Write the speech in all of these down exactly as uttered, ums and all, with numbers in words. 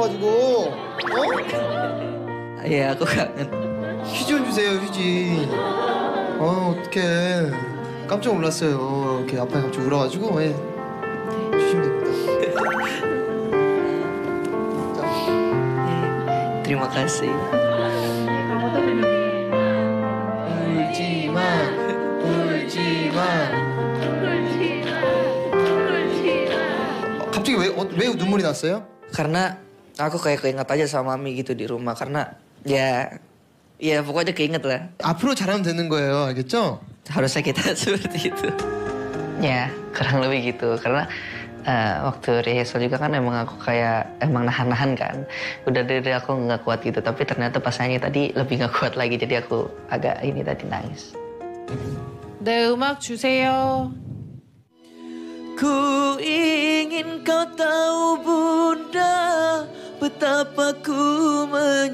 울어가지고. 어? Iya, aku kangen. 휴지 좀 주세요, 휴지. 어, 어떡해. 깜짝 놀랐어요. 이렇게 아빠가 갑자기 울어가지고. 예. 주시면 됩니다. Terima kasih. 울지 마, 울지 마. 갑자기 왜, 어, 왜 눈물이 났어요? Karena aku kayak keinget aja sama mami gitu di rumah. Karena ya, ya pokoknya keinget lah. 앞으로 잘하면 되는 거예요, 알겠죠? Harusnya kita seperti itu. Ya, kurang lebih gitu. Karena uh, waktu rehearsal juga kan emang aku kayak emang nahan-nahan kan. Udah dari aku nggak kuat gitu. Tapi ternyata pas nyanyi tadi lebih nggak kuat lagi. Jadi aku agak ini tadi nangis. 네, 음악 주세요. Ku ingin kau tahu bunda, betapa ku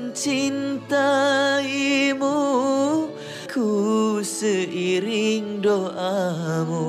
mencintaimu, ku seiring doamu.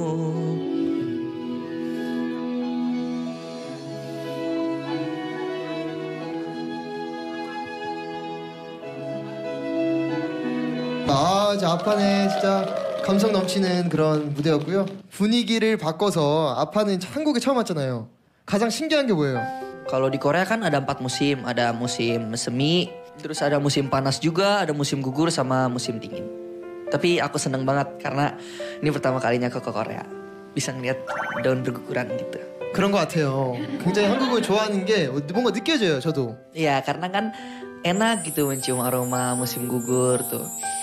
아, 이제 아파네. 진짜 감성 넘치는 그런 무대였고요. 분위기를 바꿔서 아파는 한국에 처음 왔잖아요. 가장 신기한 게 뭐예요? Kalau di Korea kan ada empat musim, ada musim semi, terus ada musim panas juga, ada musim gugur sama musim dingin. Tapi aku seneng banget karena ini pertama kalinya aku ke Korea. Bisa ngeliat daun berguguran gitu. 그런 것 같아요. 굉장히 한국을 좋아하는 게 뭔가 느껴져요, 저도. Iya, karena kan enak gitu mencium aroma musim gugur tuh.